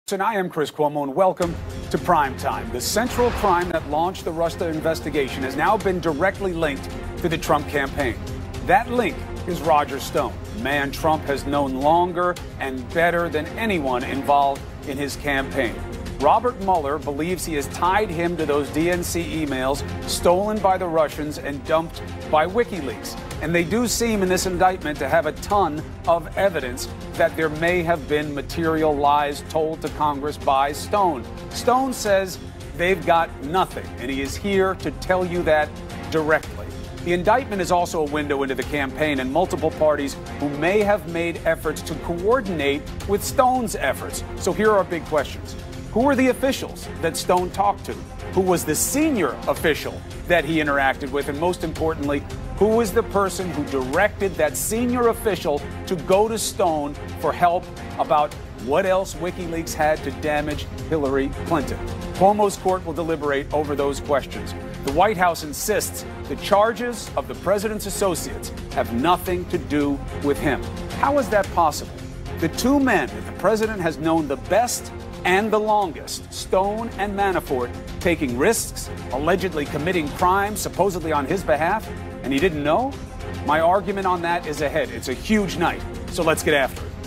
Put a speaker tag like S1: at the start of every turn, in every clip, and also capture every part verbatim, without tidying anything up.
S1: And I am Chris Cuomo, and welcome to Prime Time. The central crime that launched the Russia investigation has now been directly linked to the Trump campaign. That link is Roger Stone, a man Trump has known longer and better than anyone involved in his campaign. Robert Mueller believes he has tied him to those D N C emails stolen by the Russians and dumped by WikiLeaks. And they do seem in this indictment to have a ton of evidence that there may have been material lies told to Congress by Stone. Stone says they've got nothing, and he is here to tell you that directly. The indictment is also a window into the campaign and multiple parties who may have made efforts to coordinate with Stone's efforts. So here are big questions. Who were the officials that Stone talked to? Who was the senior official that he interacted with? And most importantly, who was the person who directed that senior official to go to Stone for help about what else WikiLeaks had to damage Hillary Clinton? Cuomo's court will deliberate over those questions. The White House insists the charges of the president's associates have nothing to do with him. How is that possible? The two men that the president has known the best and the longest, Stone and Manafort, taking risks, allegedly committing crimes, supposedly on his behalf, and he didn't know? My argument on that is ahead. It's a huge night, so let's get after it.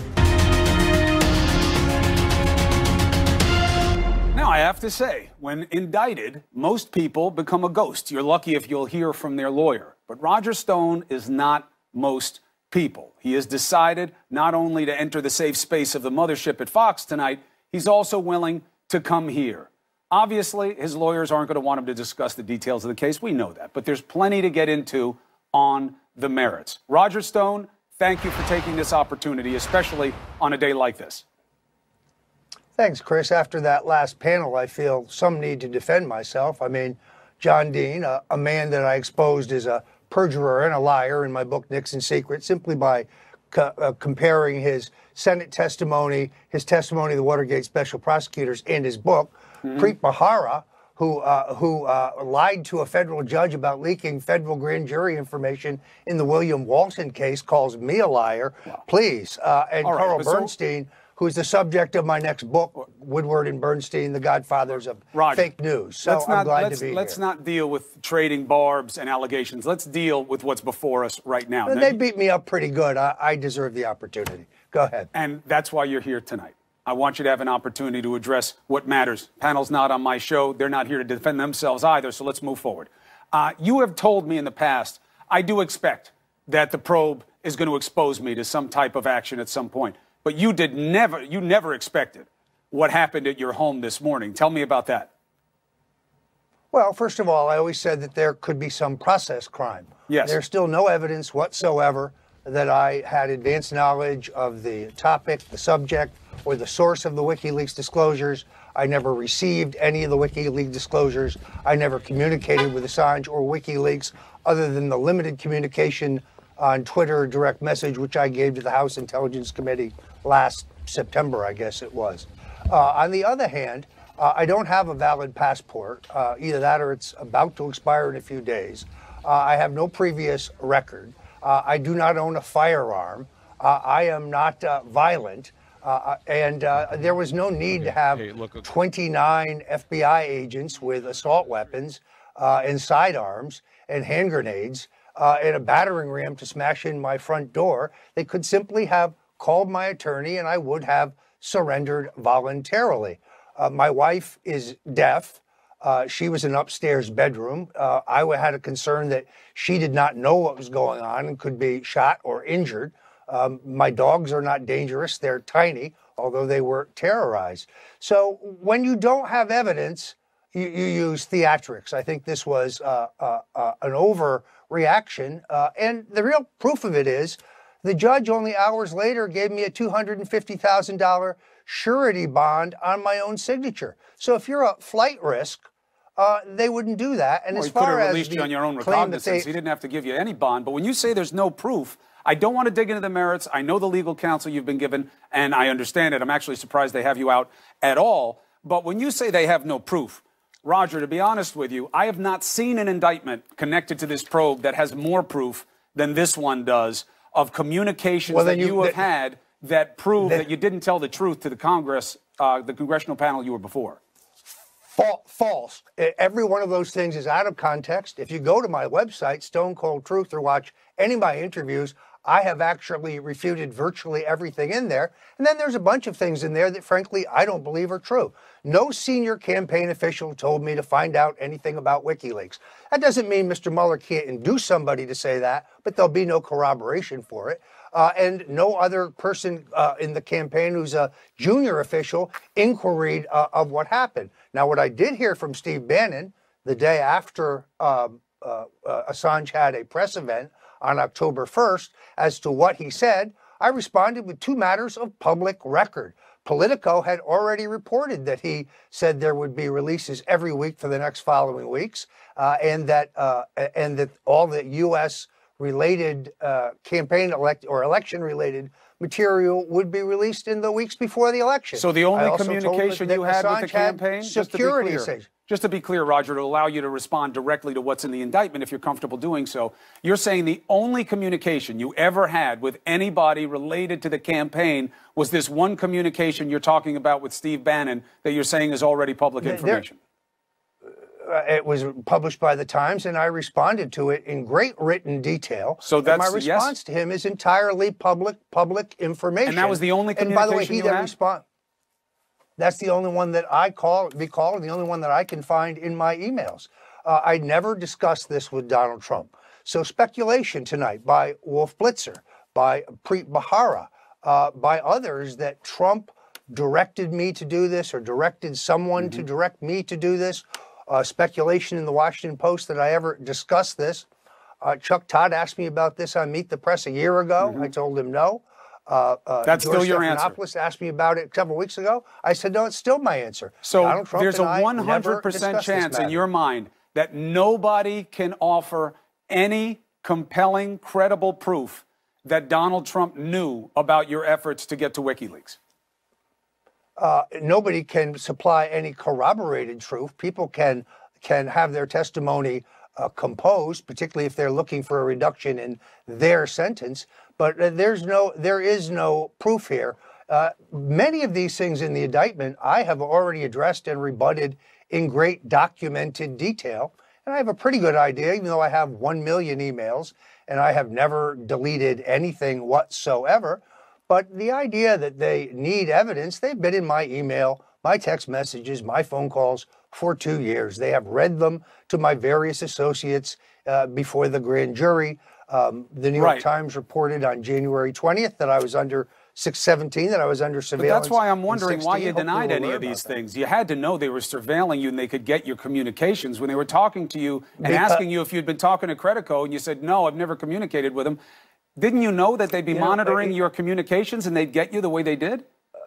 S1: Now, I have to say, when indicted, most people become a ghost. You're lucky if you'll hear from their lawyer. But Roger Stone is not most people. He has decided not only to enter the safe space of the mothership at Fox tonight, he's also willing to come here. Obviously, his lawyers aren't going to want him to discuss the details of the case. We know that. But there's plenty to get into on the merits. Roger Stone, thank you for taking this opportunity, especially on a day like this.
S2: Thanks, Chris. After that last panel, I feel some need to defend myself. I mean, John Dean, a, a man that I exposed as a perjurer and a liar in my book, Nixon Secret, simply by co uh, comparing his Senate testimony, his testimony to the Watergate special prosecutors, and his book, mm-hmm. Preet Bharara, who uh, who uh, lied to a federal judge about leaking federal grand jury information in the William Walton case, calls me a liar. Wow. Please. Uh, and All Carl right, Bernstein, so who's the subject of my next book, Woodward and Bernstein, the godfathers of Roger. Fake news. So let's I'm not, glad
S1: let's,
S2: to be
S1: Let's
S2: here.
S1: not deal with trading barbs and allegations. Let's deal with what's before us right now.
S2: Well, they beat me up pretty good. I, I deserve the opportunity. Go ahead.
S1: And that's why you're here tonight. I want you to have an opportunity to address what matters. Panel's not on my show. They're not here to defend themselves either, so let's move forward. Uh, you have told me in the past, I do expect that the probe is going to expose me to some type of action at some point. But you did never, you never expected what happened at your home this morning. Tell me about that.
S2: Well, first of all, I always said that there could be some process crime.
S1: Yes.
S2: There's still no evidence whatsoever that I had advanced knowledge of the topic, the subject, or the source of the WikiLeaks disclosures. I never received any of the WikiLeaks disclosures. I never communicated with Assange or WikiLeaks other than the limited communication on Twitter direct message, which I gave to the House Intelligence Committee last September, I guess it was. Uh, on the other hand, uh, I don't have a valid passport, uh, either that or it's about to expire in a few days. Uh, I have no previous record. Uh, I do not own a firearm. Uh, I am not uh, violent. Uh, and uh, there was no need to have twenty-nine F B I agents with assault weapons uh, and sidearms and hand grenades uh, and a battering ram to smash in my front door. They could simply have called my attorney and I would have surrendered voluntarily. Uh, my wife is deaf. Uh, she was in an upstairs bedroom. Uh, I had a concern that she did not know what was going on and could be shot or injured. Um, my dogs are not dangerous. They're tiny, although they were terrorized. So when you don't have evidence, you, you use theatrics. I think this was uh, uh, uh, an overreaction. Uh, and the real proof of it is the judge only hours later gave me a two hundred fifty thousand dollar surety bond on my own signature. So if you're a flight risk, uh, they wouldn't do that. And
S1: well,
S2: as
S1: he could
S2: far
S1: have
S2: as
S1: released you on your own recognizance. He didn't have to give you any bond. But when you say there's no proof, I don't want to dig into the merits. I know the legal counsel you've been given, and I understand it. I'm actually surprised they have you out at all. But when you say they have no proof, Roger, to be honest with you, I have not seen an indictment connected to this probe that has more proof than this one does of communications well, that you, you have had that prove
S2: that,
S1: that you didn't tell the truth to the Congress, uh, the congressional panel you were before?
S2: False. Every one of those things is out of context. If you go to my website, Stone Cold Truth, or watch any of my interviews, I have actually refuted virtually everything in there. And then there's a bunch of things in there that, frankly, I don't believe are true. No senior campaign official told me to find out anything about WikiLeaks. That doesn't mean Mister Mueller can't induce somebody to say that, but there'll be no corroboration for it. Uh, and no other person uh, in the campaign who's a junior official inquired uh, of what happened. Now, what I did hear from Steve Bannon the day after um, uh, uh, Assange had a press event on October first as to what he said, I responded with two matters of public record. Politico had already reported that he said there would be releases every week for the next following weeks, uh, and that uh, and that all the U S related uh, campaign elect or election related material would be released in the weeks before the election.
S1: So the only communication you had with the campaign, just to be
S2: security
S1: clear, just to be clear, Roger, to allow you to respond directly to what's in the indictment, if you're comfortable doing so, you're saying the only communication you ever had with anybody related to the campaign was this one communication you're talking about with Steve Bannon that you're saying is already public information.
S2: There, Uh, it was published by the Times, and I responded to it in great written detail.
S1: So that's
S2: and my response
S1: yes?
S2: to him is entirely public public information.
S1: And that was the only communication
S2: And by the way, he
S1: you
S2: then
S1: had?
S2: respond. That's the only one that I call, be called, and the only one that I can find in my emails. Uh, I never discussed this with Donald Trump. So speculation tonight by Wolf Blitzer, by Preet Bharara, uh, by others that Trump directed me to do this or directed someone mm-hmm. to direct me to do this. Uh, speculation in the Washington Post that I ever discussed this. Uh, Chuck Todd asked me about this on Meet the Press a year ago. Mm-hmm. I told him no. Uh, uh,
S1: That's
S2: George
S1: still your answer.
S2: Stephanopoulos asked me about it several weeks ago. I said, no, it's still my answer.
S1: So
S2: Donald Trump
S1: there's
S2: and
S1: a
S2: I
S1: one hundred percent chance in your mind that nobody can offer any compelling, credible proof that Donald Trump knew about your efforts to get to WikiLeaks.
S2: Uh, nobody can supply any corroborated truth. People can can have their testimony uh, composed, particularly if they're looking for a reduction in their sentence. But uh, there's no, there is no proof here. Uh, many of these things in the indictment I have already addressed and rebutted in great documented detail. And I have a pretty good idea, even though I have one million emails and I have never deleted anything whatsoever. But the idea that they need evidence, they've been in my email, my text messages, my phone calls for two years. They have read them to my various associates uh, before the grand jury. Um, the New York
S1: right.
S2: Times reported on January twentieth that I was under six seventeen, that I was under surveillance.
S1: But that's why I'm wondering why you denied any of these things. You had to know they were surveilling you and they could get your communications. When they were talking to you and because, asking you if you'd been talking to Credico and you said, no, I've never communicated with them. Didn't you know that they'd be you monitoring know, your communications and they'd get you the way they did?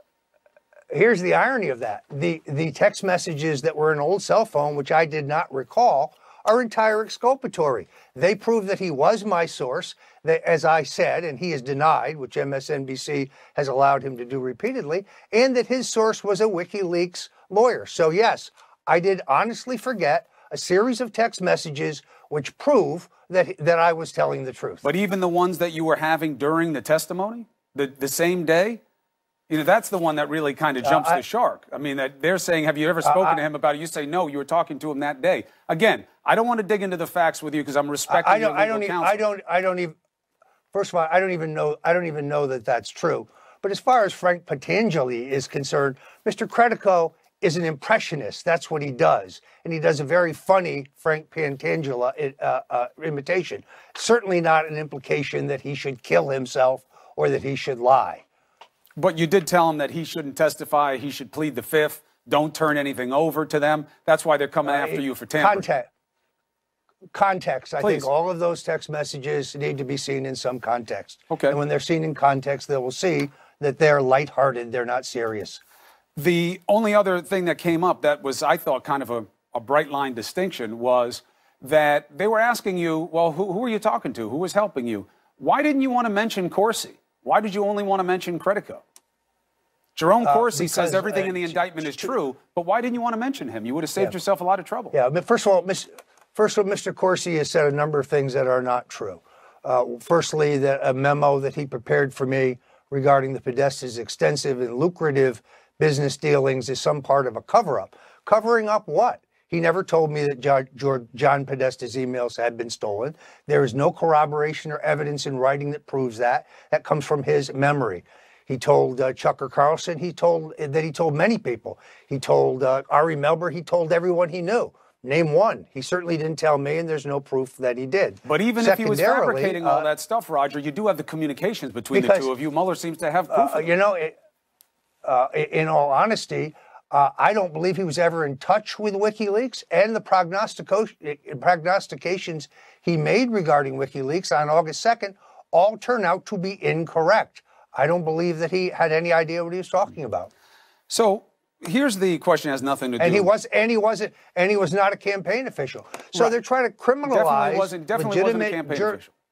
S2: Here's the irony of that. The, the text messages that were in an old cell phone, which I did not recall, are entire exculpatory. They prove that he was my source, that, as I said, and he has denied, which M S N B C has allowed him to do repeatedly, and that his source was a WikiLeaks lawyer. So yes, I did honestly forget a series of text messages which prove that, that I was telling the truth.
S1: But even the ones that you were having during the testimony, the, the same day? You know, that's the one that really kind of jumps uh, I, the shark. I mean, that they're saying, have you ever spoken uh, I, to him about it? You say, no, you were talking to him that day. Again, I don't want to dig into the facts with you because I'm respecting
S2: I, I don't,
S1: your legal
S2: I don't
S1: counsel.
S2: Even, I don't, I don't even, first of all, I don't even know, I don't even know that that's true. But as far as Frank Patangeli is concerned, Mister Credico is an impressionist. That's what he does. And he does a very funny Frank Patangela uh, uh, imitation. Certainly not an implication that he should kill himself or that he should lie.
S1: But you did tell him that he shouldn't testify, he should plead the fifth, don't turn anything over to them. That's why they're coming uh, after you for tampering.
S2: Context. Context. I
S1: Please.
S2: think all of those text messages need to be seen in some context.
S1: Okay.
S2: And when they're seen in context, they will see that they're lighthearted, they're not serious.
S1: The only other thing that came up that was, I thought, kind of a, a bright line distinction was that they were asking you, well, who, who are you talking to? Who was helping you? Why didn't you want to mention Corsi? Why did you only want to mention Credico? Jerome Corsi uh, says everything uh, in the indictment is true, but why didn't you want to mention him? You would have saved yeah. yourself a lot of trouble.
S2: Yeah, but first of all, Miss, first of all, Mister Corsi has said a number of things that are not true. Uh, firstly, that a memo that he prepared for me regarding the Podesta's extensive and lucrative business dealings is some part of a cover-up. Covering up what? He never told me that John Podesta's emails had been stolen. There is no corroboration or evidence in writing that proves that. That comes from his memory. He told uh, Chucker Carlson, he told that he told many people. He told uh, Ari Melber, he told everyone he knew. Name one. He certainly didn't tell me, and there's no proof that he did.
S1: But even if he was fabricating all uh, that stuff, Roger, you do have the communications between because, the two of you. Mueller seems to have proof.
S2: Uh, you know, it, uh, in all honesty, Uh, I don't believe he was ever in touch with WikiLeaks, and the prognostico- prognostications he made regarding WikiLeaks on August second all turn out to be incorrect. I don't believe that he had any idea what he was talking about.
S1: So here's the question: has nothing to do.
S2: And he was, and he wasn't, and he was not a campaign official. So right. they're trying to criminalize
S1: definitely wasn't, definitely legitimate wasn't a campaign jur- official.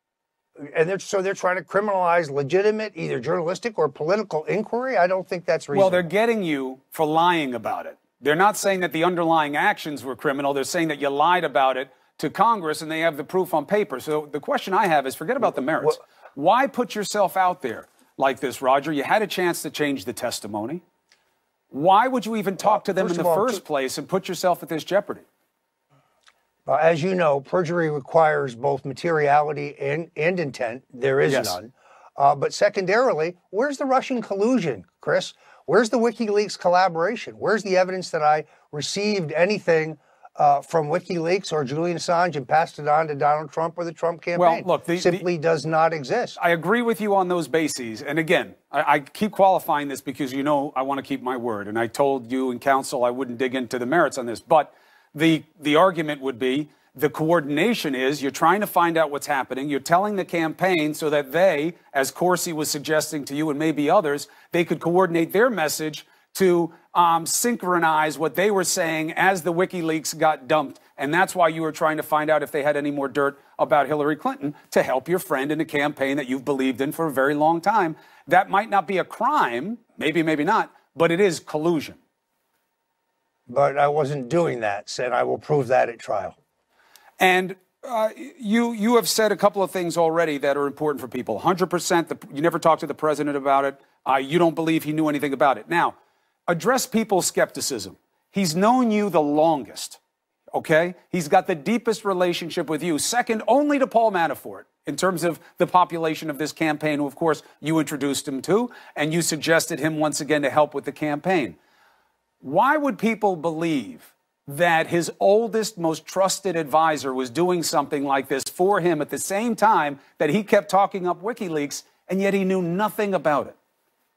S2: And they're, so they're trying to criminalize legitimate, either journalistic or political inquiry? I don't think that's reasonable.
S1: Well, they're getting you for lying about it. They're not saying that the underlying actions were criminal. They're saying that you lied about it to Congress, and they have the proof on paper. So the question I have is, forget about the merits. Why put yourself out there like this, Roger? You had a chance to change the testimony. Why would you even talk to them in the first place and put yourself at this jeopardy?
S2: Uh, as you know, perjury requires both materiality and, and intent. There is
S1: yes.
S2: none. Uh, but secondarily, where's the Russian collusion, Chris? Where's the WikiLeaks collaboration? Where's the evidence that I received anything uh, from WikiLeaks or Julian Assange and passed it on to Donald Trump or the Trump campaign?
S1: Well, look, the,
S2: simply
S1: the,
S2: does not exist.
S1: I agree with you on those bases. And again, I, I keep qualifying this because you know I want to keep my word. And I told you in council I wouldn't dig into the merits on this. But The the argument would be the coordination is you're trying to find out what's happening. You're telling the campaign so that they, as Corsi was suggesting to you and maybe others, they could coordinate their message to um, synchronize what they were saying as the WikiLeaks got dumped. And that's why you were trying to find out if they had any more dirt about Hillary Clinton to help your friend in a campaign that you've believed in for a very long time. That might not be a crime, maybe, maybe not, but it is collusion.
S2: But I wasn't doing that, said I will prove that at trial.
S1: And uh, you you have said a couple of things already that are important for people. one hundred percent, the, you never talked to the president about it. Uh, you don't believe he knew anything about it. Now, address people's skepticism. He's known you the longest, okay? He's got the deepest relationship with you, second only to Paul Manafort in terms of the population of this campaign, who, of course, you introduced him to, and you suggested him once again to help with the campaign. Why would people believe that his oldest, most trusted advisor was doing something like this for him at the same time that he kept talking up WikiLeaks, and yet he knew nothing about it?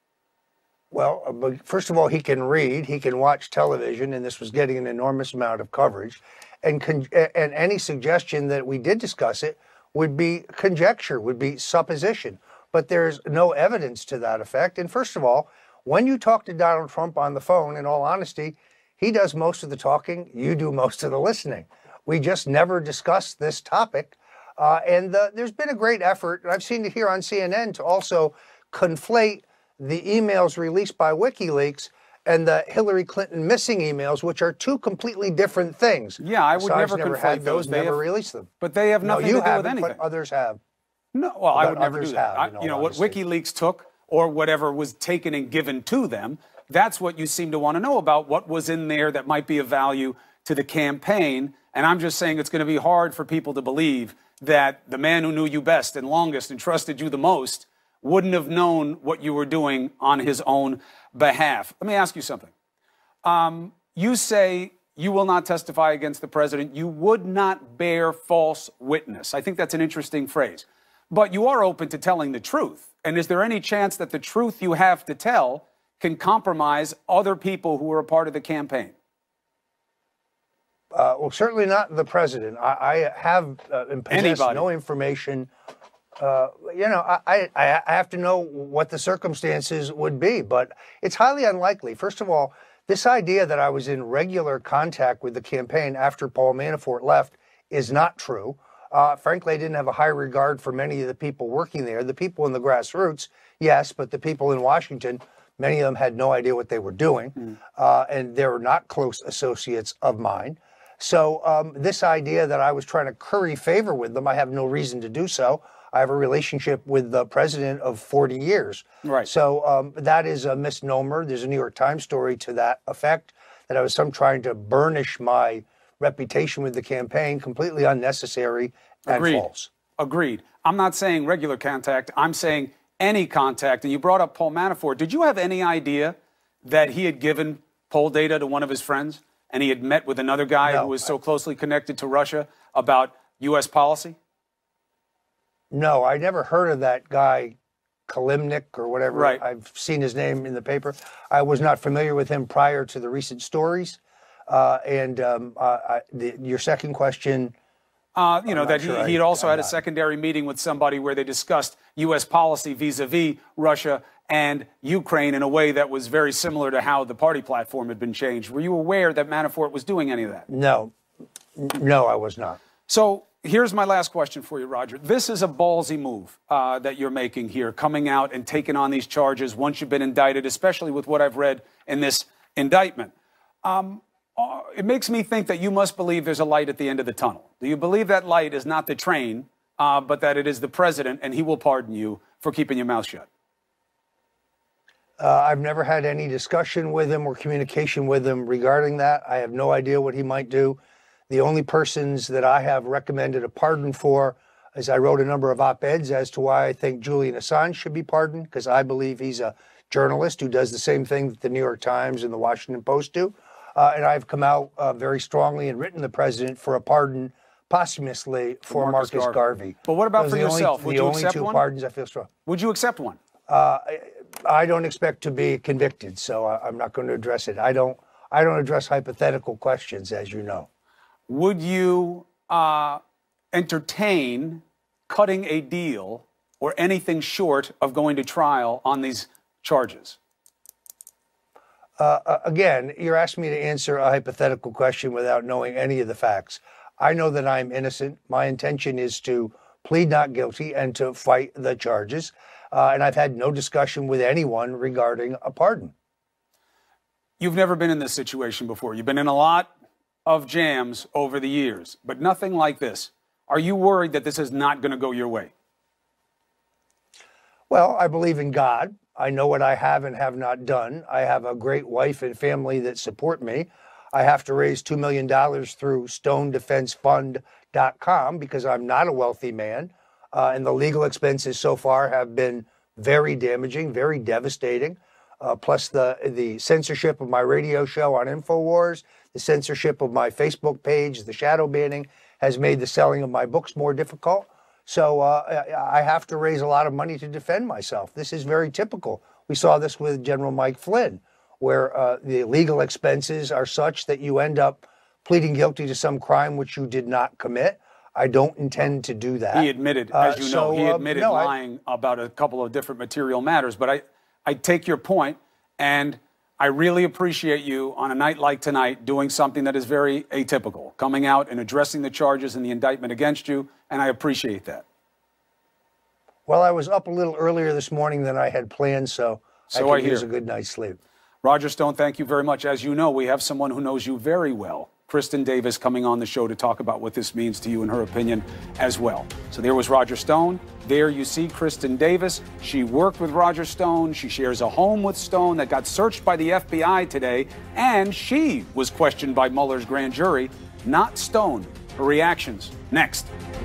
S2: Well, first of all, he can read, he can watch television, and this was getting an enormous amount of coverage. And, con- and any suggestion that we did discuss it would be conjecture, would be supposition. But there's no evidence to that effect. And first of all, when you talk to Donald Trump on the phone, in all honesty, he does most of the talking, you do most of the listening. We just never discussed this topic. Uh, and the, there's been a great effort, and I've seen it here on C N N, to also conflate the emails released by WikiLeaks and the Hillary Clinton missing emails, which are two completely different things.
S1: Yeah, I would
S2: Assange
S1: never,
S2: never
S1: conflate
S2: had those,
S1: those. They
S2: never
S1: have,
S2: released them.
S1: But they have nothing
S2: no, you
S1: to do with anything.
S2: But others have.
S1: No, well, I would never do that.
S2: Have,
S1: I, you know, what WikiLeaks took, or whatever was taken and given to them, that's what you seem to want to know about, what was in there that might be of value to the campaign. And I'm just saying it's going to be hard for people to believe that the man who knew you best and longest and trusted you the most wouldn't have known what you were doing on his own behalf. Let me ask you something. Um, you say you will not testify against the president. You would not bear false witness. I think that's an interesting phrase. But you are open to telling the truth. And is there any chance that the truth you have to tell can compromise other people who are a part of the campaign?
S2: Uh, well, certainly not the president. I, I have uh, possess no information. Uh, you know, I, I, I have to know what the circumstances would be, but it's highly unlikely. First of all, this idea that I was in regular contact with the campaign after Paul Manafort left is not true. Uh, frankly, I didn't have a high regard for many of the people working there. The people in the grassroots, yes, but the people in Washington, many of them had no idea what they were doing, mm. uh, and they were not close associates of mine. So um, this idea that I was trying to curry favor with them, I have no reason to do so. I have a relationship with the president of forty years.
S1: Right.
S2: So um, that is a misnomer. There's a New York Times story to that effect, that I was some trying to burnish my reputation with the campaign, completely unnecessary and
S1: Agreed.
S2: false.
S1: Agreed. I'm not saying regular contact. I'm saying any contact. And you brought up Paul Manafort. Did you have any idea that he had given poll data to one of his friends and he had met with another guy
S2: No,
S1: who was so
S2: I,
S1: closely connected to Russia about U S policy?
S2: No, I never heard of that guy, Kalimnik or whatever.
S1: Right.
S2: I've seen his name in the paper. I was not familiar with him prior to the recent stories. Uh, and um, uh, I, the, your second question...
S1: Uh, you know, that
S2: sure
S1: he, he had
S2: I,
S1: also
S2: I'm
S1: had a
S2: not.
S1: secondary meeting with somebody where they discussed U S policy vis-a-vis Russia and Ukraine in a way that was very similar to how the party platform had been changed. Were you aware that Manafort was doing any of that?
S2: No. No, I was not.
S1: So here's my last question for you, Roger. This is a ballsy move uh, that you're making here, coming out and taking on these charges once you've been indicted, especially with what I've read in this indictment. Um, uh, it makes me think that you must believe there's a light at the end of the tunnel. Do you believe that light is not the train, uh, but that it is the president, and he will pardon you for keeping your mouth shut?
S2: Uh, I've never had any discussion with him or communication with him regarding that. I have no idea what he might do. The only persons that I have recommended a pardon for is I wrote a number of op-eds as to why I think Julian Assange should be pardoned, because I believe he's a journalist who does the same thing that the New York Times and the Washington Post do. Uh, and I've come out uh, very strongly and written the president for a pardon posthumously for, for Marcus, Marcus Garvey. Garvey.
S1: But what about
S2: Those
S1: for yourself?
S2: Only,
S1: Would
S2: the
S1: you
S2: only
S1: accept
S2: two
S1: one?
S2: pardons I feel strong.
S1: Would you accept one?
S2: Uh, I, I don't expect to be convicted, so I, I'm not going to address it. I don't. I don't address hypothetical questions, as you know.
S1: Would you uh, entertain cutting a deal or anything short of going to trial on these charges?
S2: Uh, again, you're asking me to answer a hypothetical question without knowing any of the facts. I know that I'm innocent. My intention is to plead not guilty and to fight the charges. Uh, and I've had no discussion with anyone regarding a pardon.
S1: You've never been in this situation before. You've been in a lot of jams over the years, but nothing like this. Are you worried that this is not going to go your way?
S2: Well, I believe in God. I know what I have and have not done. I have a great wife and family that support me. I have to raise two million dollars through stone defense fund dot com because I'm not a wealthy man. Uh, and the legal expenses so far have been very damaging, very devastating. Uh, plus the, the censorship of my radio show on InfoWars, the censorship of my Facebook page, the shadow banning has made the selling of my books more difficult. So uh, I have to raise a lot of money to defend myself. This is very typical. We saw this with General Mike Flynn, where uh, the legal expenses are such that you end up pleading guilty to some crime which you did not commit. I don't intend to do that.
S1: He admitted, as you
S2: uh,
S1: know,
S2: so,
S1: he admitted
S2: uh, no,
S1: lying I, about a couple of different material matters. But I, I take your point, and I really appreciate you on a night like tonight doing something that is very atypical, coming out and addressing the charges and the indictment against you, and I appreciate that.
S2: Well, I was up a little earlier this morning than I had planned, so,
S1: so
S2: I
S1: I
S2: could use
S1: hear.
S2: a good night's sleep.
S1: Roger Stone, thank you very much. As you know, we have someone who knows you very well, Kristen Davis, coming on the show to talk about what this means to you and her opinion as well. So there was Roger Stone. There you see Kristen Davis. She worked with Roger Stone. She shares a home with Stone that got searched by the F B I today, and she was questioned by Mueller's grand jury, not Stone. Her reactions next.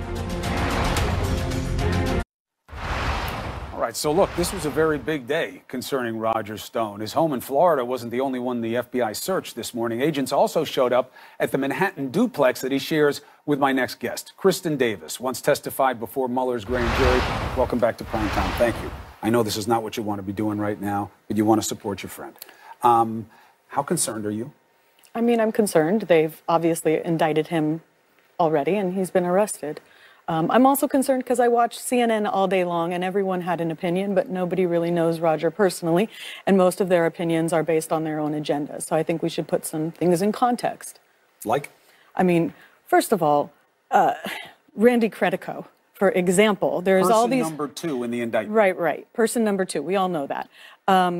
S1: All right, so look, this was a very big day concerning Roger Stone. His home in Florida wasn't the only one the F B I searched this morning. Agents also showed up at the Manhattan duplex that he shares with my next guest, Kristen Davis, once testified before Mueller's grand jury. Welcome back to Primetime. Thank you. I know this is not what you want to be doing right now, but you want to support your friend. Um, how concerned are you?
S3: I mean, I'm concerned. They've obviously indicted him already, and he's been arrested. Um, I'm also concerned because I watched C N N all day long, and everyone had an opinion, but nobody really knows Roger personally, and most of their opinions are based on their own agenda. So I think we should put some things in context.
S1: Like?
S3: I mean, first of all, uh, Randy Credico, for example, there's
S1: Person
S3: all these...
S1: number two in the indictment.
S3: Right, right. Person number two. We all know that. Um,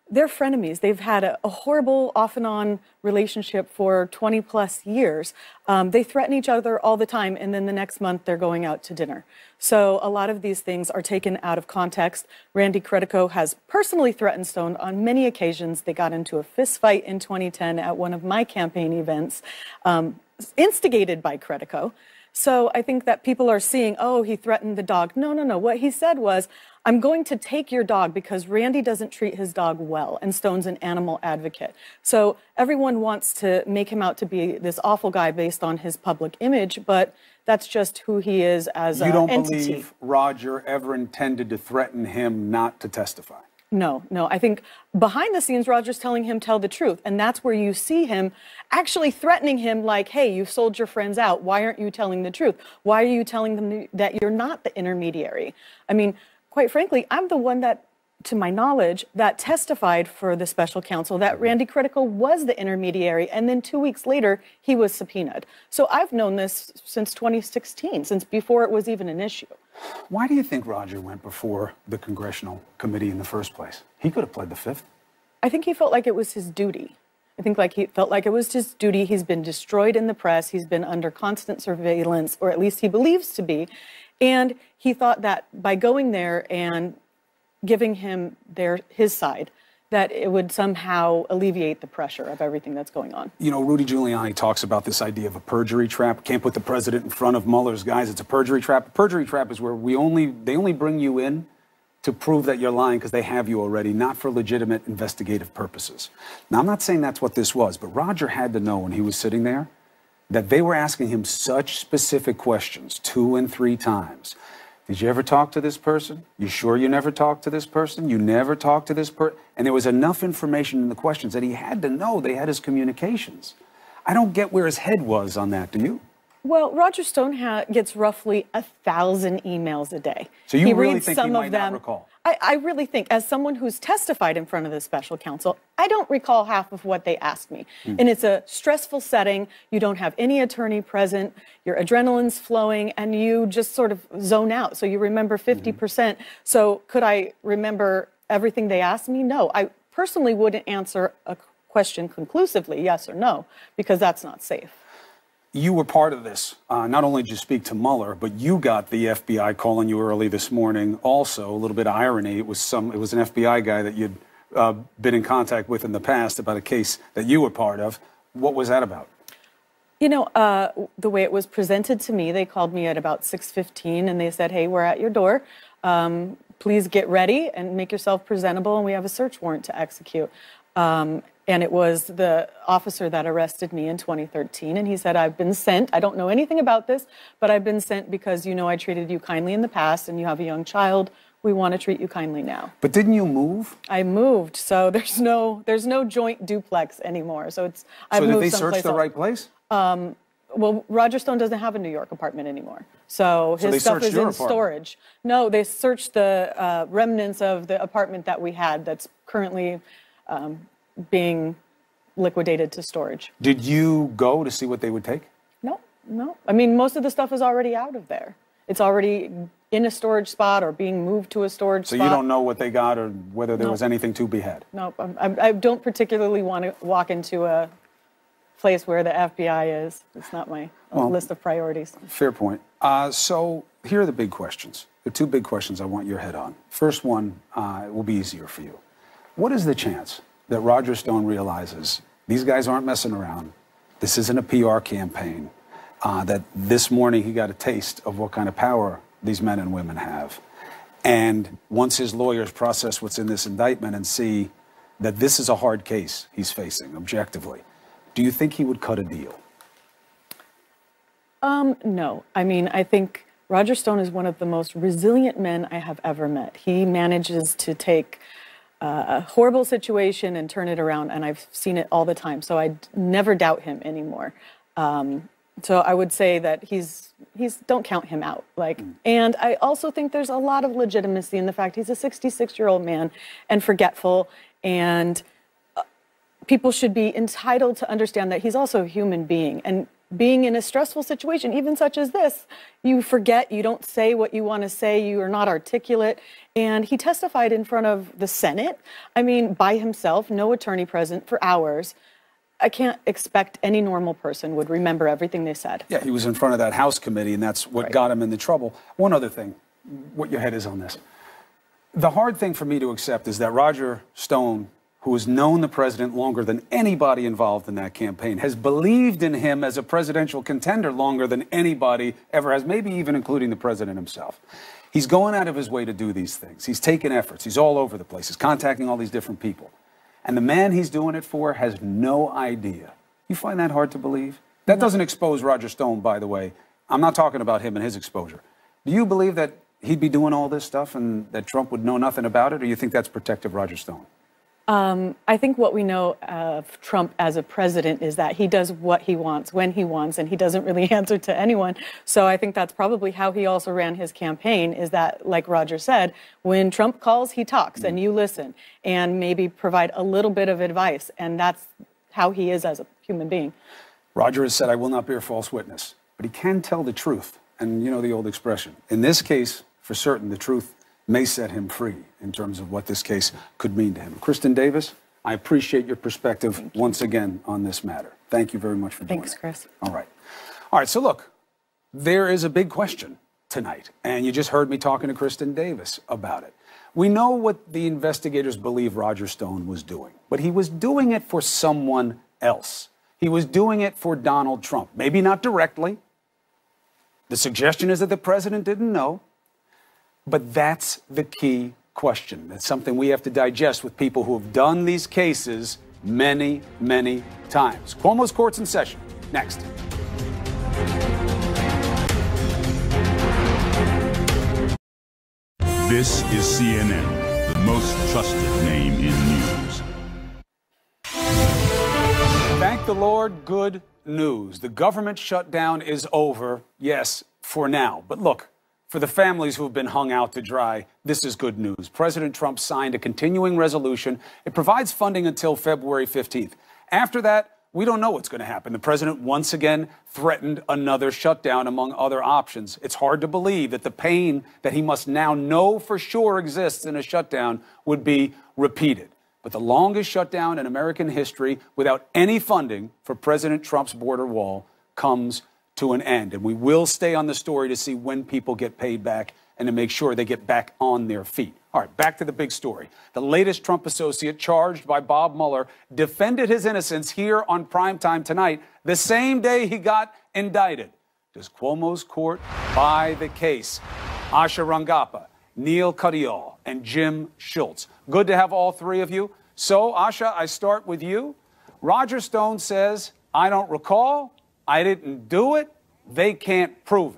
S3: they're frenemies. They've had a, a horrible off and on relationship for twenty plus years. Um, they threaten each other all the time, and then the next month they're going out to dinner. So a lot of these things are taken out of context. Randy Credico has personally threatened Stone on many occasions. They got into a fist fight in twenty ten at one of my campaign events, um, instigated by Credico. So I think that people are seeing, oh, he threatened the dog. No, no, no. What he said was, I'm going to take your dog because Randy doesn't treat his dog well, and Stone's an animal advocate. So everyone wants to make him out to be this awful guy based on his public image, but that's just who he is as an entity.
S1: You don't believe Roger ever intended to threaten him not to testify?
S3: No, no. I think behind the scenes, Roger's telling him tell the truth. And that's where you see him actually threatening him like, hey, you sold your friends out. Why aren't you telling the truth? Why are you telling them that you're not the intermediary? I mean, quite frankly, I'm the one that, to my knowledge, that testified for the special counsel that Randy Credico was the intermediary. And then two weeks later, he was subpoenaed. So I've known this since twenty sixteen, since before it was even an issue.
S1: Why do you think Roger went before the congressional committee in the first place? He could have pled the fifth.
S3: I think he felt like it was his duty. I think like he felt like it was his duty. He's been destroyed in the press. He's been under constant surveillance, or at least he believes to be. And he thought that by going there and giving him their his side, that it would somehow alleviate the pressure of everything that's going on.
S1: You know, Rudy Giuliani talks about this idea of a perjury trap. Can't put the president in front of Mueller's guys. It's a perjury trap. A perjury trap is where we only they only bring you in to prove that you're lying because they have you already, not for legitimate investigative purposes. Now, I'm not saying that's what this was, but Roger had to know when he was sitting there that they were asking him such specific questions two and three times. Did you ever talk to this person? You sure you never talked to this person? You never talked to this person? And there was enough information in the questions that he had to know they had his communications. I don't get where his head was on that, do you?
S3: Well, Roger Stone ha gets roughly a thousand emails a day.
S1: So you
S3: he
S1: really
S3: reads
S1: think
S3: some
S1: he might
S3: of them.
S1: not recall?
S3: I, I really think, as someone who's testified in front of the special counsel, I don't recall half of what they asked me. Mm. And it's a stressful setting. You don't have any attorney present. Your adrenaline's flowing, and you just sort of zone out. So you remember fifty percent. Mm-hmm. So could I remember everything they asked me? No. I personally wouldn't answer a question conclusively, yes or no, because that's not safe.
S1: You were part of this. Uh, not only did you speak to Mueller, but you got the F B I calling you early this morning. Also, a little bit of irony. It was some. It was an F B I guy that you'd uh, been in contact with in the past about a case that you were part of. What was that about?
S3: You know, uh, the way it was presented to me, they called me at about six fifteen, and they said, "Hey, we're at your door. Um, please get ready and make yourself presentable, and we have a search warrant to execute." Um, And it was the officer that arrested me in twenty thirteen. And he said, I've been sent. I don't know anything about this, but I've been sent because you know I treated you kindly in the past and you have a young child. We want to treat you kindly now.
S1: But didn't you move?
S3: I moved. So there's no there's no joint duplex anymore. So it's I've
S1: So did
S3: moved
S1: they search the
S3: else.
S1: right place?
S3: Um, well, Roger Stone doesn't have a New York apartment anymore. So his
S1: so they
S3: stuff is in
S1: apartment.
S3: storage. No, they searched the uh, remnants of the apartment that we had that's currently um, being liquidated to storage.
S1: Did you go to see what they would take?
S3: No, no. I mean, most of the stuff is already out of there. It's already in a storage spot or being moved to a storage
S1: so
S3: spot. So
S1: you don't know what they got or whether there
S3: no.
S1: was anything to be had?
S3: No, I, I don't particularly want to walk into a place where the F B I is. It's not my well, list of priorities.
S1: Fair point. Uh, so here are the big questions. The two big questions I want your head on. First one uh, will be easier for you. What is the chance that Roger Stone realizes these guys aren't messing around, this isn't a P R campaign, uh, that this morning he got a taste of what kind of power these men and women have, and once his lawyers process what's in this indictment and see that this is a hard case he's facing objectively, do you think he would cut a deal? Um,
S3: no. I mean, I think Roger Stone is one of the most resilient men I have ever met. He manages to take Uh, a horrible situation and turn it around, and I've seen it all the time, so I never doubt him anymore. Um, so I would say that he's he's don't count him out. Like, mm. and I also think there's a lot of legitimacy in the fact he's a sixty-six-year-old man and forgetful, and uh, people should be entitled to understand that he's also a human being. And being in a stressful situation, even such as this, you forget, you don't say what you want to say, you are not articulate. And he testified in front of the Senate, I mean, by himself, no attorney present, for hours. I can't expect any normal person would remember everything they said.
S1: Yeah, he was in front of that House committee, and that's what
S3: Right.
S1: got him into trouble. One other thing, what your head is on this. The hard thing for me to accept is that Roger Stone, who has known the president longer than anybody involved in that campaign, has believed in him as a presidential contender longer than anybody ever has, maybe even including the president himself. He's going out of his way to do these things. He's taking efforts. He's all over the place. He's contacting all these different people. And the man he's doing it for has no idea. You find that hard to believe? That doesn't expose Roger Stone, by the way. I'm not talking about him and his exposure. Do you believe that he'd be doing all this stuff and that Trump would know nothing about it, or you think that's protective Roger Stone?
S3: Um, I think what we know of Trump as a president is that he does what he wants, when he wants, and he doesn't really answer to anyone. So I think that's probably how he also ran his campaign, is that, like Roger said, when Trump calls, he talks, and you listen, and maybe provide a little bit of advice. And that's how he is as a human being.
S1: Roger has said, I will not bear false witness, but he can tell the truth. And you know the old expression. In this case, for certain, the truth may set him free in terms of what this case could mean to him. Kristen Davis, I appreciate your perspective once again on this matter. Thank you very much for joining.
S3: Thanks, Chris.
S1: All right. All right, so look, there is a big question tonight, and you just heard me talking to Kristen Davis about it. We know what the investigators believe Roger Stone was doing, but he was doing it for someone else. He was doing it for Donald Trump. Maybe not directly. The suggestion is that the president didn't know. But that's the key question. That's something we have to digest with people who have done these cases many, many times. Cuomo's court's in session. Next.
S4: This is C N N, the most trusted name in news.
S1: Thank the Lord, good news. The government shutdown is over. Yes, for now. But look, for the families who have been hung out to dry, this is good news. President Trump signed a continuing resolution. It provides funding until February fifteenth. After that, we don't know what's going to happen. The president once again threatened another shutdown, among other options. It's hard to believe that the pain that he must now know for sure exists in a shutdown would be repeated. But the longest shutdown in American history without any funding for President Trump's border wall comes to an end. And we will stay on the story to see when people get paid back and to make sure they get back on their feet. All right, back to the big story. The latest Trump associate charged by Bob Mueller defended his innocence here on Primetime tonight, the same day he got indicted. Does Cuomo's court buy the case? Asha Rangappa, Neil Katyal, and Jim Schultz. Good to have all three of you. So, Asha, I start with you. Roger Stone says, I don't recall. I didn't do it. They can't prove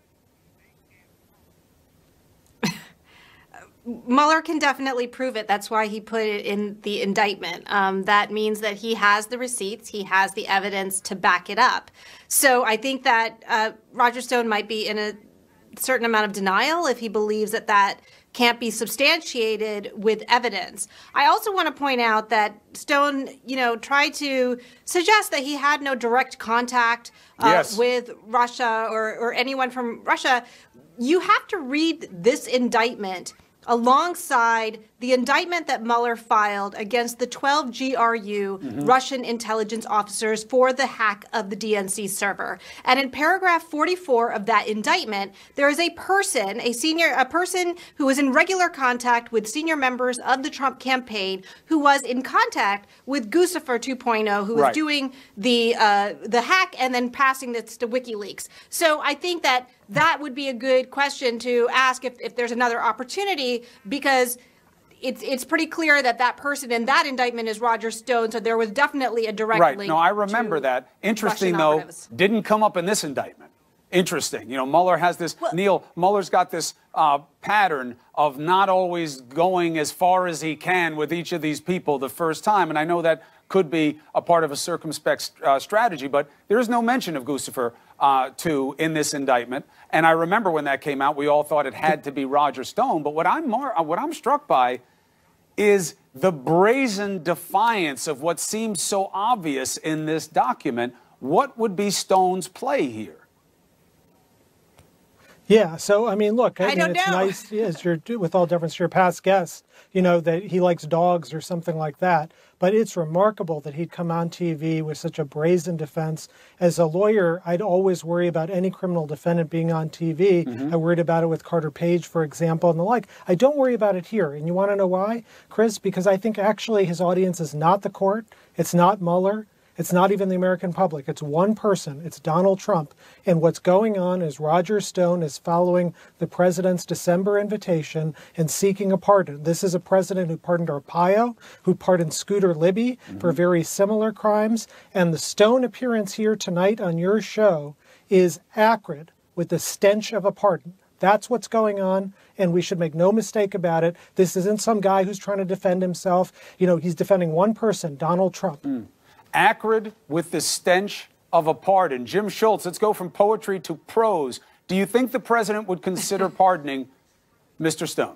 S1: it.
S5: Mueller can definitely prove it. That's why he put it in the indictment. Um, that means that he has the receipts. He has the evidence to back it up. So I think that uh, Roger Stone might be in a certain amount of denial if he believes that that can't be substantiated with evidence. I also want to point out that Stone, you know, tried to suggest that he had no direct contact uh,
S1: yes.
S5: with Russia or, or anyone from Russia. You have to read this indictment alongside the indictment that Mueller filed against the twelve G R U mm-hmm. Russian intelligence officers for the hack of the D N C server. And in paragraph forty-four of that indictment, there is a person, a senior, a person who was in regular contact with senior members of the Trump campaign, who was in contact with Guccifer two point oh, who was
S1: right.
S5: doing the uh, the hack and then passing this to WikiLeaks. So I think that that would be a good question to ask if, if there's another opportunity, because it's it's pretty clear that that person in that indictment is Roger Stone. So there was definitely a direct
S1: right.
S5: link.
S1: No, I remember that. Interesting,
S5: Russian
S1: though,
S5: operatives.
S1: Didn't come up in this indictment. Interesting. You know, Mueller has this,
S5: well,
S1: Neil, Mueller's got this uh, pattern of not always going as far as he can with each of these people the first time. And I know that could be a part of a circumspect uh, strategy, but there is no mention of Guccifer uh, two in this indictment. And I remember when that came out, we all thought it had to be Roger Stone. But what I'm more, what I'm struck by is the brazen defiance of what seems so obvious in this document. What would be Stone's play here?
S6: Yeah, so I mean, look, I,
S5: I
S6: mean,
S5: don't
S6: it's
S5: know.
S6: nice, as you're, with all deference to your past guests, you know, that he likes dogs or something like that. But it's remarkable that he'd come on T V with such a brazen defense. As a lawyer, I'd always worry about any criminal defendant being on T V. Mm-hmm. I worried about it with Carter Page, for example, and the like. I don't worry about it here. And you want to know why, Chris? Because I think actually his audience is not the court. It's not Mueller. It's not even the American public. It's one person. It's Donald Trump. And what's going on is Roger Stone is following the president's December invitation and seeking a pardon. This is a president who pardoned Arpaio, who pardoned Scooter Libby mm-hmm. for very similar crimes. And the Stone appearance here tonight on your show is acrid with the stench of a pardon. That's what's going on, and we should make no mistake about it. This isn't some guy who's trying to defend himself. You know, he's defending one person, Donald Trump.
S1: Mm. Acrid with the stench of a pardon. Jim Schultz, let's go from poetry to prose. Do you think the president would consider pardoning Mister Stone?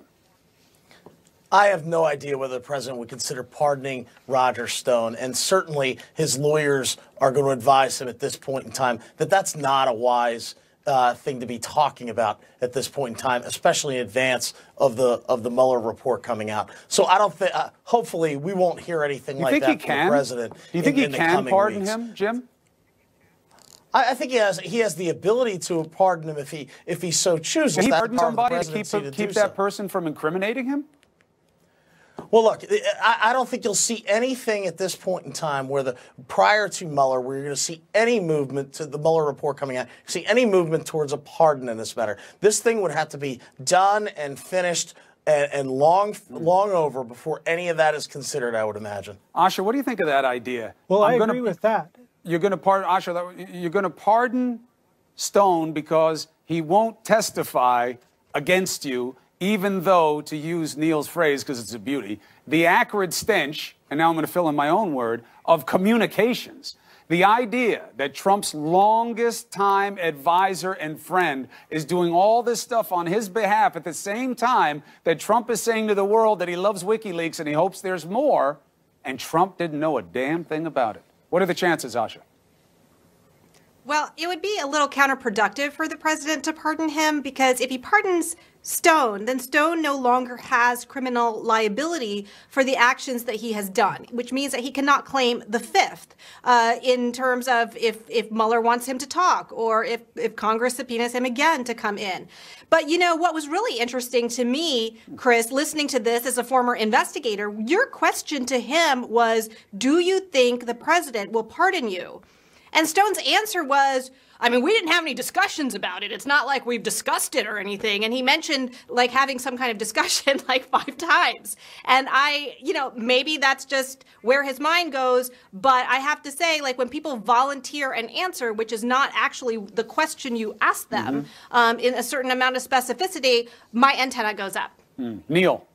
S7: I have no idea whether the president would consider pardoning Roger Stone, and certainly his lawyers are going to advise him at this point in time that that's not a wise Uh, thing to be talking about at this point in time, especially in advance of the of the Mueller report coming out. So I don't think. Uh, hopefully, we won't hear anything
S1: you
S7: like
S1: think
S7: that
S1: he
S7: from
S1: can?
S7: the president.
S1: Do you think
S7: in,
S1: he
S7: in
S1: can pardon
S7: weeks.
S1: him, Jim?
S7: I, I think he has he has the ability to pardon him if he if he so chooses.
S1: Can he
S7: That's
S1: pardon
S7: part of the
S1: somebody to keep
S7: presidency to
S1: keep
S7: do
S1: that
S7: so.
S1: person from incriminating him?
S7: Well, look, I, I don't think you'll see anything at this point in time where the prior to Mueller, where you're going to see any movement to the Mueller report coming out, see any movement towards a pardon in this matter. This thing would have to be done and finished and, and long, long over before any of that is considered, I would imagine.
S1: Asha, what do you think of that idea?
S6: Well,
S1: I'm
S6: I
S1: gonna,
S6: agree with that.
S1: You're going to pardon Asha. You're going to pardon Stone because he won't testify against you, even though, to use Neil's phrase, because it's a beauty, the acrid stench, and now I'm going to fill in my own word, of communications. The idea that Trump's longest time advisor and friend is doing all this stuff on his behalf at the same time that Trump is saying to the world that he loves WikiLeaks and he hopes there's more, and Trump didn't know a damn thing about it. What are the chances, Asha?
S5: Well, it would be a little counterproductive for the president to pardon him, because if he pardons Stone, then Stone no longer has criminal liability for the actions that he has done, which means that he cannot claim the fifth uh, in terms of if, if Mueller wants him to talk or if, if Congress subpoenas him again to come in. But, you know, what was really interesting to me, Chris, listening to this as a former investigator, your question to him was, do you think the president will pardon you? And Stone's answer was, I mean, we didn't have any discussions about it. It's not like we've discussed it or anything. And he mentioned like having some kind of discussion like five times. And I, you know, maybe that's just where his mind goes. But I have to say, like, when people volunteer an answer, which is not actually the question you ask them, mm-hmm. um, in a certain amount of specificity, my antenna goes up.
S1: Mm. Neil.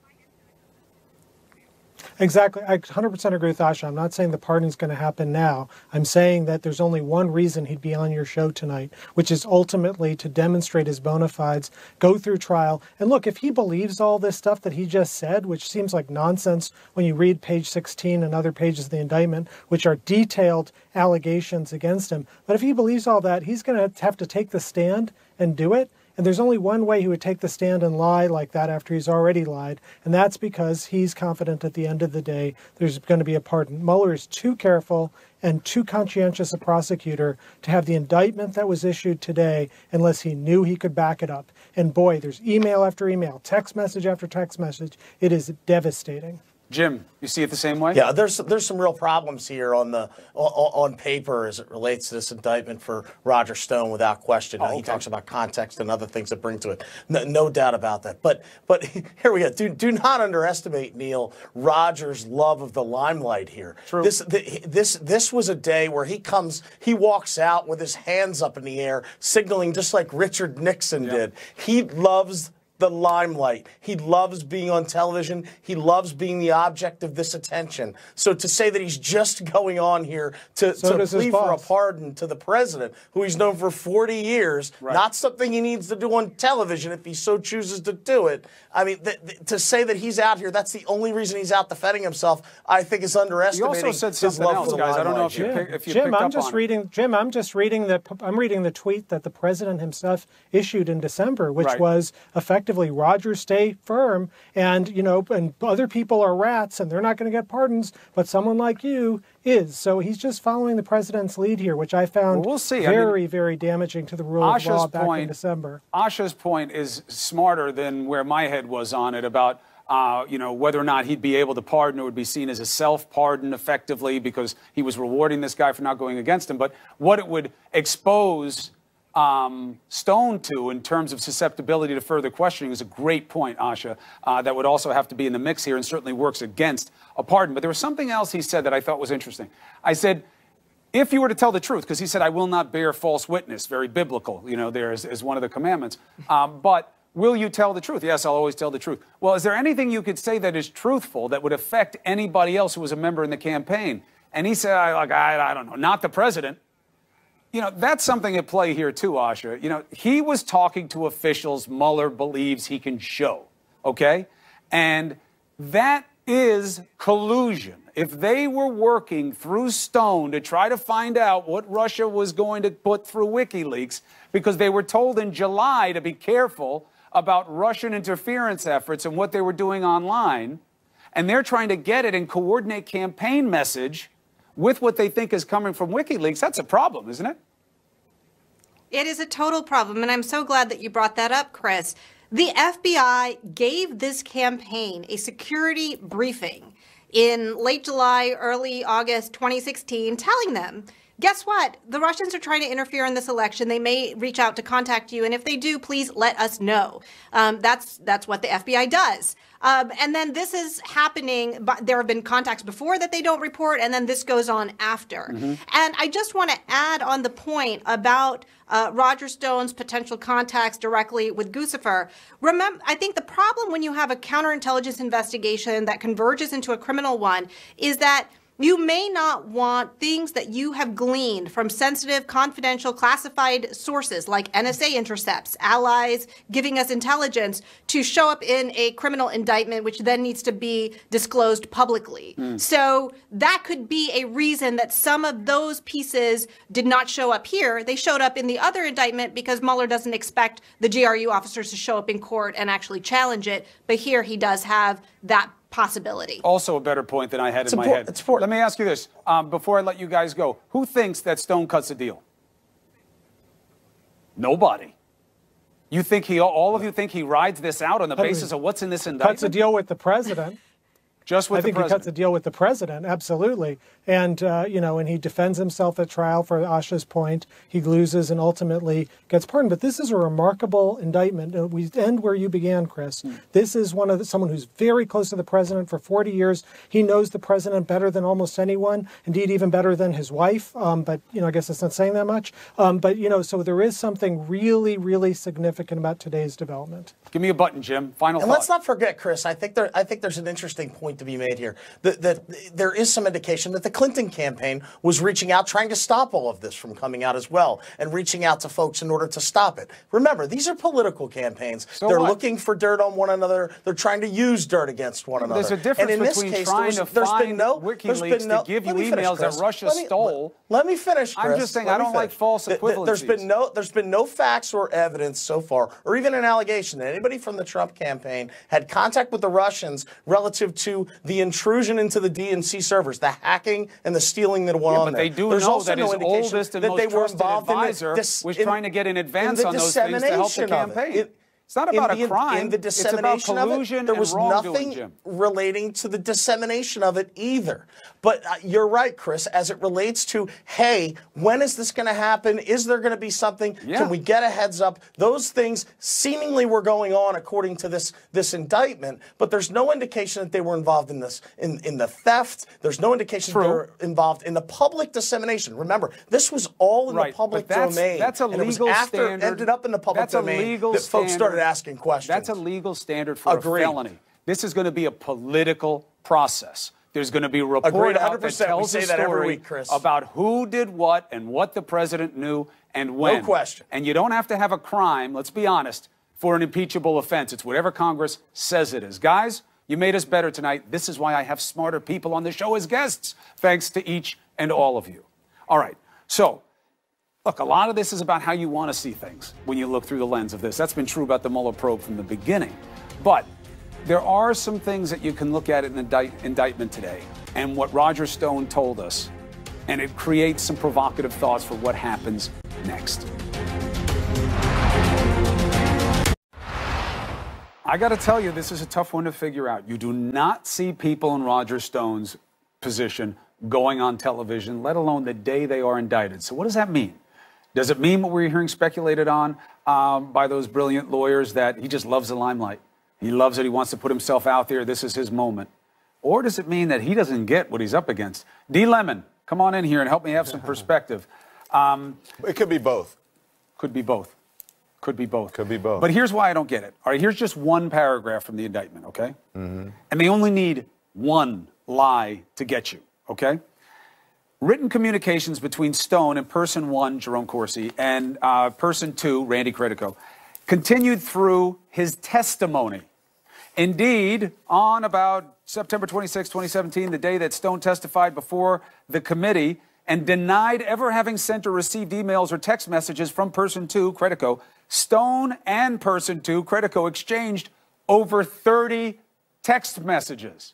S6: Exactly. I one hundred percent agree with Asha. I'm not saying the pardon is going to happen now. I'm saying that there's only one reason he'd be on your show tonight, which is ultimately to demonstrate his bona fides, go through trial. And look, if he believes all this stuff that he just said, which seems like nonsense when you read page sixteen and other pages of the indictment, which are detailed allegations against him. But if he believes all that, he's going to have to take the stand and do it. And there's only one way he would take the stand and lie like that after he's already lied, and that's because he's confident at the end of the day there's going to be a pardon. Mueller is too careful and too conscientious a prosecutor to have the indictment that was issued today unless he knew he could back it up. And boy, there's email after email, text message after text message. It is devastating.
S1: Jim, you see it the same way?
S7: Yeah, there's there's some real problems here on the on, on paper as it relates to this indictment for Roger Stone, without question.
S1: Oh,
S7: now,
S1: okay.
S7: He talks about context and other things that bring to it. No, no doubt about that. But but here we go. Do do not underestimate, Neil, Roger's love of the limelight here.
S1: True.
S7: This the, this this was a day where he comes, he walks out with his hands up in the air, signaling just like Richard Nixon
S1: yeah.
S7: did. He loves the limelight. He loves being on television. He loves being the object of this attention. So to say that he's just going on here to,
S6: so
S7: to plead for a pardon to the president, who he's known for forty years, right. not something he needs to do on television if he so chooses to do it. I mean, th th to say that he's out here, that's the only reason he's out defending himself, I think is underestimating.
S1: You also said something else, guys. I don't know if you, pick, if you
S6: Jim,
S1: picked
S6: I'm
S1: up
S6: just
S1: on
S6: reading.
S1: it.
S6: Jim, I'm just reading the. I'm reading the tweet that the president himself issued in December, which
S1: right.
S6: was effectively, Roger, stay firm, and you know, and other people are rats, and they're not going to get pardons, but someone like you is. So he's just following the president's lead here, which I found
S1: well, we'll see.
S6: very,
S1: I mean,
S6: very damaging to the rule
S1: Asha's
S6: of law back
S1: point,
S6: in December.
S1: Asha's point is smarter than where my head was on it about. Uh, you know, whether or not he'd be able to pardon, it would be seen as a self-pardon effectively because he was rewarding this guy for not going against him. But what it would expose um, Stone to in terms of susceptibility to further questioning is a great point, Asha, uh, that would also have to be in the mix here and certainly works against a pardon. But there was something else he said that I thought was interesting. I said, if you were to tell the truth, because he said, I will not bear false witness, very biblical, you know, there is, is one of the commandments. Um, but will you tell the truth? Yes, I'll always tell the truth. Well, is there anything you could say that is truthful that would affect anybody else who was a member in the campaign? And he said, I, like, I, I don't know, not the president. You know, that's something at play here, too, Asha. You know, he was talking to officials Mueller believes he can show, okay? And that is collusion. If they were working through Stone to try to find out what Russia was going to put through WikiLeaks, because they were told in July to be careful about Russian interference efforts and what they were doing online, and they're trying to get it and coordinate campaign message with what they think is coming from WikiLeaks, that's a problem, isn't it?
S5: It is a total problem, and I'm so glad that you brought that up, Chris. The F B I gave this campaign a security briefing in late July, early August twenty sixteen, telling them, guess what? The Russians are trying to interfere in this election. They may reach out to contact you, and if they do, please let us know. Um, that's that's what the F B I does. Um, and then this is happening, but there have been contacts before that they don't report, and then this goes on after. Mm-hmm. And I just want to add on the point about uh, Roger Stone's potential contacts directly with Guccifer. Remember, I think the problem when you have a counterintelligence investigation that converges into a criminal one is that you may not want things that you have gleaned from sensitive, confidential, classified sources like N S A intercepts, allies giving us intelligence, to show up in a criminal indictment, which then needs to be disclosed publicly. Mm. So that could be a reason that some of those pieces did not show up here. They showed up in the other indictment because Mueller doesn't expect the G R U officers to show up in court and actually challenge it. But here he does have that possibility.
S1: Also a better point than I had
S7: it's
S1: in my head.
S7: It's
S1: Let me ask you this, um, before I let you guys go. Who thinks that Stone cuts a deal? Nobody. You think he, all of you think he rides this out on the basis of what's in this indictment?
S6: Cuts a deal with the president.
S1: Just with
S6: I think
S1: the president.
S6: he cuts a deal with the president, absolutely. And, uh, you know, and he defends himself at trial for Asha's point. He loses and ultimately gets pardoned. But this is a remarkable indictment. Uh, we end where you began, Chris. Mm. This is one of the, someone who's very close to the president for forty years. He knows the president better than almost anyone, indeed even better than his wife. Um, but, you know, I guess that's not saying that much. Um, but, you know, so there is something really, really significant about today's development.
S1: Give me a button, Jim. Final
S7: and
S1: thought.
S7: let's not forget, Chris, I think there I think there's an interesting point to be made here. That, that there is some indication that the Clinton campaign was reaching out, trying to stop all of this from coming out as well, and reaching out to folks in order to stop it. Remember, these are political campaigns.
S1: So
S7: They're
S1: what?
S7: looking for dirt on one another. They're trying to use dirt against one another.
S1: There's a difference
S7: and in
S1: between
S7: this case,
S1: trying
S7: there's,
S1: to
S7: there's
S1: find
S7: been no,
S1: WikiLeaks
S7: been no,
S1: to give you
S7: finish,
S1: emails
S7: Chris.
S1: that Russia
S7: let me,
S1: stole.
S7: Let, let me finish, Chris.
S1: I'm just saying
S7: let
S1: I don't like false equivalencies.
S7: There's been no, there's been no facts or evidence so far, or even an allegation that anybody from the Trump campaign had contact with the Russians relative to the intrusion into the D N C servers, the hacking and the stealing that went
S1: yeah,
S7: on
S1: but
S7: there.
S1: they do
S7: There's
S1: know
S7: also
S1: that
S7: no
S1: his oldest and
S7: that
S1: most
S7: they were
S1: trusted
S7: involved
S1: advisor
S7: in the, this,
S1: was
S7: in,
S1: trying to get in advance
S7: in
S1: on those things to help the campaign.
S7: It,
S1: It's not about
S7: in
S1: a
S7: the,
S1: crime.
S7: In the dissemination
S1: it's about collusion
S7: of it, there was
S1: and wrongdoing,
S7: nothing
S1: Jim.
S7: relating to the dissemination of it either. But uh, you're right, Chris, as it relates to, hey, when is this going to happen? Is there going to be something?
S1: Yeah.
S7: Can we get a heads up? Those things seemingly were going on according to this this indictment, but there's no indication that they were involved in this, in, in the theft. There's no indication
S1: True.
S7: that they were involved in the public dissemination. Remember, this was all in
S1: right.
S7: the public
S1: but that's,
S7: domain.
S1: That's a
S7: and
S1: legal
S7: it was after
S1: standard.
S7: It ended up in the public
S1: that's
S7: domain
S1: a legal
S7: that folks started asking questions.
S1: That's a legal standard for
S7: Agreed.
S1: a felony. This is going to be a political process. There's going to be a report
S7: Agreed,
S1: out that tells
S7: we say
S1: a
S7: that every
S1: story
S7: week, Chris.
S1: about who did what and what the president knew and when.
S7: No question.
S1: And you don't have to have a crime, let's be honest, for an impeachable offense. It's whatever Congress says it is. Guys, you made us better tonight. This is why I have smarter people on the show as guests, thanks to each and all of you. All right, so look, a lot of this is about how you want to see things when you look through the lens of this. That's been true about the Mueller probe from the beginning. But there are some things that you can look at in the indict- indictment today and what Roger Stone told us, and it creates some provocative thoughts for what happens next. I got to tell you, this is a tough one to figure out. You do not see people in Roger Stone's position going on television, let alone the day they are indicted. So what does that mean? Does it mean what we're hearing speculated on um, by those brilliant lawyers, that he just loves the limelight? He loves it. He wants to put himself out there. This is his moment. Or does it mean that he doesn't get what he's up against? D. Lemon, come on in here and help me have some perspective. Um,
S8: it could be both.
S1: Could be both. Could be both.
S8: Could be both.
S1: But here's why I don't get it. All right, here's just one paragraph from the indictment, okay?
S8: Mm-hmm.
S1: And they only need one lie to get you, okay? Written communications between Stone and person one, Jerome Corsi, and uh, person two, Randy Credico, continued through his testimony. Indeed, on about September twenty-sixth, twenty seventeen, the day that Stone testified before the committee and denied ever having sent or received emails or text messages from person two, Credico, Stone and person two, Credico, exchanged over thirty text messages.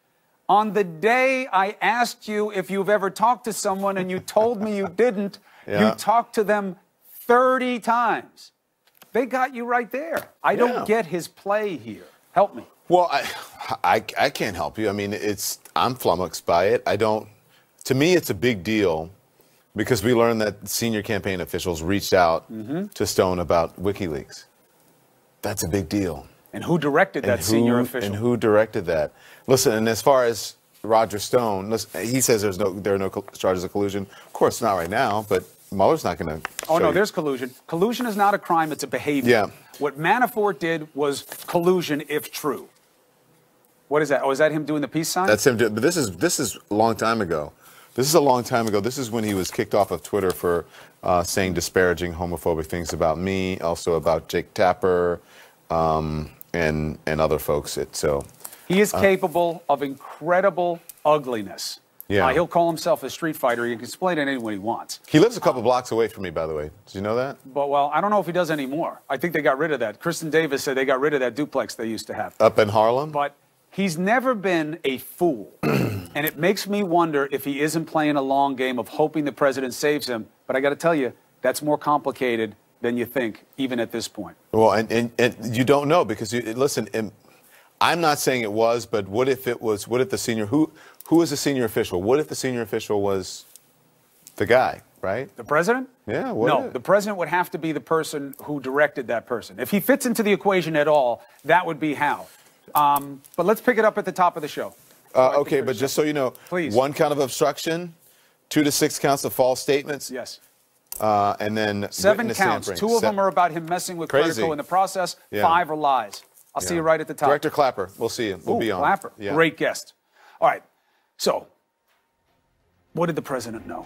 S1: On the day I asked you if you've ever talked to someone and you told me you didn't,
S8: yeah.
S1: you talked to them thirty times. They got you right there. I
S8: Yeah.
S1: don't get his play here. Help me.
S8: Well, I, I, I can't help you. I mean, it's I'm flummoxed by it. I don't. To me, it's a big deal because we learned that senior campaign officials reached out
S1: mm-hmm.
S8: to Stone about WikiLeaks. That's a big deal.
S1: And who directed that
S8: and who,
S1: senior official?
S8: And who directed that? Listen, and as far as Roger Stone, listen, he says there's no there are no charges of collusion. Of course, not right now, but Mueller's not going to.
S1: Oh, no,
S8: you.
S1: there's collusion. Collusion is not a crime, it's a behavior.
S8: Yeah.
S1: What Manafort did was collusion, if true. What is that? Oh, is that him doing the peace sign?
S8: That's him. But this is this is a long time ago. This is a long time ago. This is when he was kicked off of Twitter for uh, saying disparaging, homophobic things about me, also about Jake Tapper, um, and and other folks. It so.
S1: He is
S8: uh,
S1: capable of incredible ugliness.
S8: Yeah.
S1: Uh, he'll call himself a street fighter. He can explain it anyone he wants.
S8: He lives a couple blocks away from me, by the way. Did you know that?
S1: But, well, I don't know if he does anymore. I think they got rid of that. Kristen Davis said they got rid of that duplex they used to have.
S8: Up in Harlem?
S1: But he's never been a fool. And it makes me wonder if he isn't playing a long game of hoping the president saves him. But I got to tell you, that's more complicated than you think, even at this point.
S8: Well, and, and, and you don't know because, you, listen, I'm not saying it was, but what if it was, what if the senior, who, who is the senior official? What if the senior official was the guy, right?
S1: The president?
S8: Yeah. What
S1: no,
S8: if?
S1: the president would have to be the person who directed that person. If he fits into the equation at all, that would be how. Um, but let's pick it up at the top of the show.
S8: Uh, okay, but just so you know,
S1: Please.
S8: one count of obstruction, two to six counts of false statements.
S1: Yes.
S8: Uh, and then
S1: Seven
S8: witness
S1: counts.
S8: tampering.
S1: Two of
S8: Se-
S1: them are about him messing with
S8: Crazy.
S1: Credico in the process.
S8: Yeah.
S1: Five are lies. I'll see
S8: Yeah.
S1: you right at the top.
S8: Director Clapper. We'll see you. We'll
S1: Ooh,
S8: be on.
S1: Clapper.
S8: Yeah.
S1: Great guest. All right. So, what did the president know?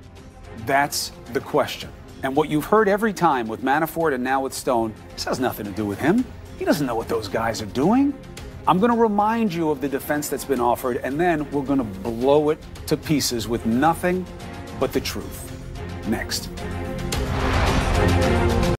S1: That's the question. And what you've heard every time with Manafort and now with Stone, this has nothing to do with him. He doesn't know what those guys are doing. I'm going to remind you of the defense that's been offered, and then we're going to blow it to pieces with nothing but the truth. Next.